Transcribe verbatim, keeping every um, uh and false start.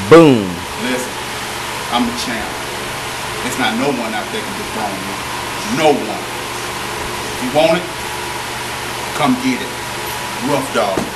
Boom. Listen, I'm the champ. There's not no one out there can dethrone me. No one. If you want it, come get it. Rough Dog.